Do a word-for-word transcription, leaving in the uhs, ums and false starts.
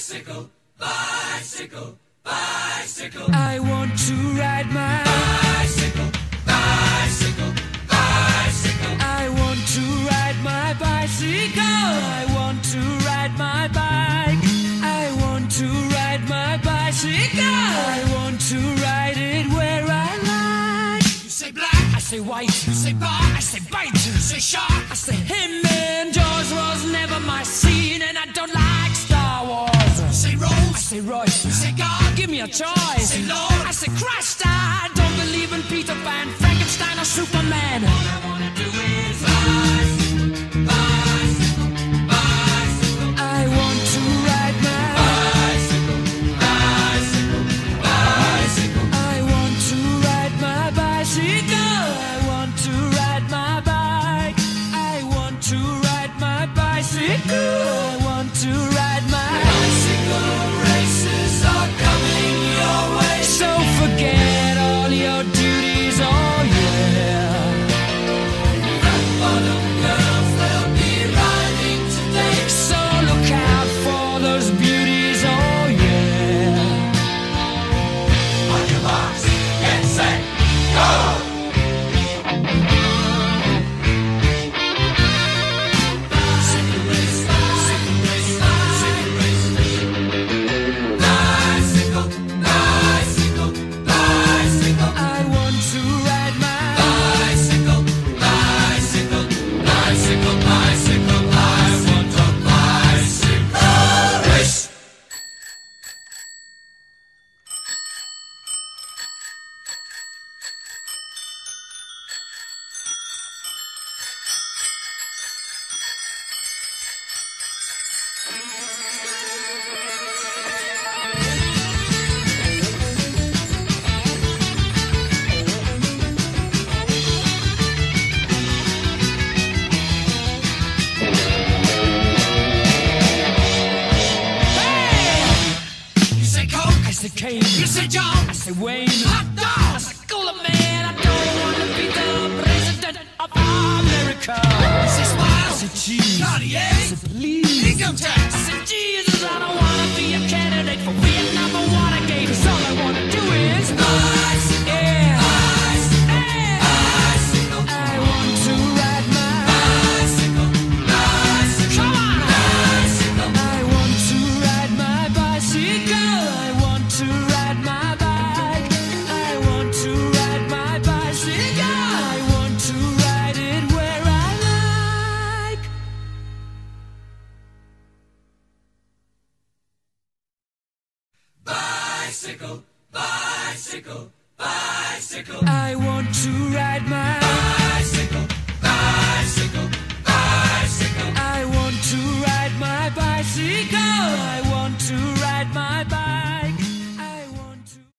Bicycle, bicycle, bicycle. I want to ride my bicycle, bicycle, bicycle. I want to ride my bicycle. I want to ride my bike. I want to ride my bicycle. I want to ride it where I like. You say black, I say white. you say bar, I say bite. you say shark. I say him and Jaws was never my scene, and I don't like Star Wars. You say I Rose, say Royce. you say God, Give me a choice. say Lord. I say Christ. I don't believe in Peter Pan, Frankenstein, or Superman. All I wanna do is bicycle, bicycle, bicycle. I want to ride my Bicycle, bicycle, bicycle. I want to ride my bicycle. I want to ride my bike. I want to ride my bicycle. I want to ride my Bicycle races are coming your way. So forget all your duties, oh yeah. Rock bottom girls, they'll be riding today. So look out for those beauties, oh yeah. On your marks, get set, go! Bicycle race, bicycle race, bicycle race. Bicycle, bicycle, bicycle. I want to ride my Bicycle, bicycle, bicycle, bicycle. I want a bicycle race. You say Coke, I say Kane. you say John, I say Wayne. hot I dog. say Cooler Man. I don't want to be the president of America. You say I Smile, say cheese. Cartier, I say please. income tax. I say Jesus. I don't want to be a candidate for Vietnam or Watergate. 'Cause all I want to do is Bicycle, yeah. bicycle, Yeah. bicycle. I want to ride my Bicycle, bicycle, Come on. bicycle. I want to ride my bicycle. I want to ride my bike. I want to ride my bicycle. I want to ride it where I like. Bicycle, bicycle, bicycle. I want to ride my Bicycle, bicycle, bicycle. I want to ride my bicycle. I want to